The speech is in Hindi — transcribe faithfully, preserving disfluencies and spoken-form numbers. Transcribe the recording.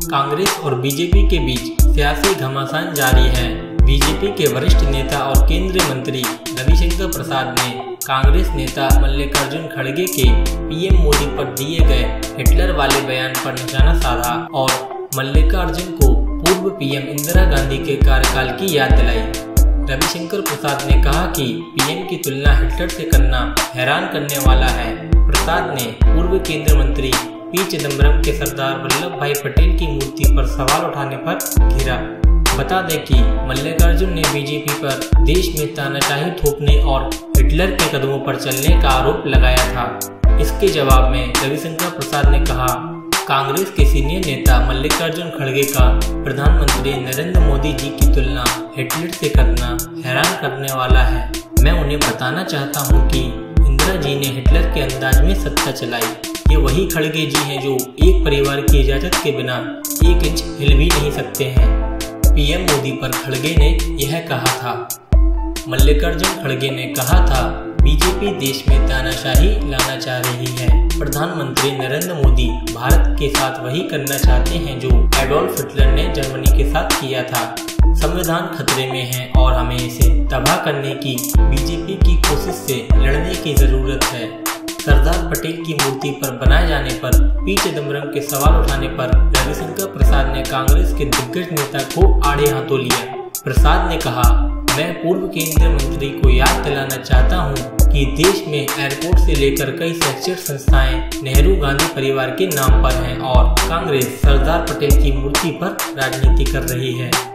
कांग्रेस और बीजेपी के बीच सियासी घमासान जारी है। बीजेपी के वरिष्ठ नेता और केंद्रीय मंत्री रविशंकर प्रसाद ने कांग्रेस नेता मल्लिकार्जुन खड़गे के पीएम मोदी पर दिए गए हिटलर वाले बयान पर निशाना साधा और मल्लिकार्जुन को पूर्व पीएम इंदिरा गांधी के कार्यकाल की याद दिलाई। रविशंकर प्रसाद ने कहा कि पीएम की तुलना हिटलर से करना हैरान करने वाला है। प्रसाद ने पूर्व केंद्रीय मंत्री पी चिदम्बरम के सरदार वल्लभ भाई पटेल की मूर्ति पर सवाल उठाने पर घेरा। बता दें कि मल्लिकार्जुन ने बीजेपी पर देश में तानाशाही थोपने और हिटलर के कदमों पर चलने का आरोप लगाया था। इसके जवाब में रविशंकर प्रसाद ने कहा, कांग्रेस के सीनियर नेता मल्लिकार्जुन खड़गे का प्रधानमंत्री नरेंद्र मोदी जी की तुलना हिटलर से करना हैरान करने वाला है। मैं उन्हें बताना चाहता हूं कि इंदिरा जी ने हिटलर के अंदाज में सत्ता चलाई। ये वही खड़गे जी हैं जो एक परिवार की इजाजत के बिना एक इंच हिल भी नहीं सकते हैं। पीएम मोदी पर खड़गे ने यह कहा था। मल्लिकार्जुन खड़गे ने कहा था, बीजेपी देश में तानाशाही लाना चाह रही है। प्रधानमंत्री नरेंद्र मोदी भारत के साथ वही करना चाहते हैं जो एडोल्फ हिटलर ने जर्मनी के साथ किया था। संविधान खतरे में है और हमें इसे तबाह करने की बीजेपी की कोशिश से लड़ने की जरूरत है। सरदार पटेल की मूर्ति पर बनाए जाने पर पी चिदम्बरम के सवाल उठाने पर रविशंकर प्रसाद ने कांग्रेस के दिग्गज नेता को आड़े हाथों लिया। प्रसाद ने कहा, मैं पूर्व केंद्रीय मंत्री को याद दिलाना चाहता हूं कि देश में एयरपोर्ट से लेकर कई शैक्षणिक संस्थाएं नेहरू गांधी परिवार के नाम पर हैं और कांग्रेस सरदार पटेल की मूर्ति पर राजनीति कर रही है।